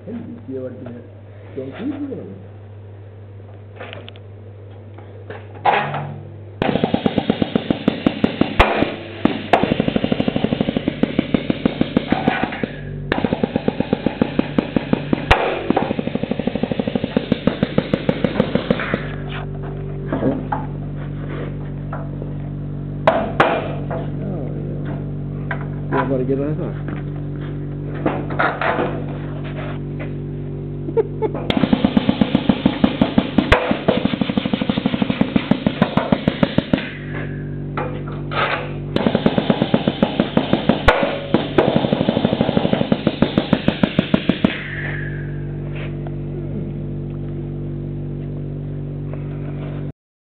Dia artinya dong itu kan. Ya baru jalan sana.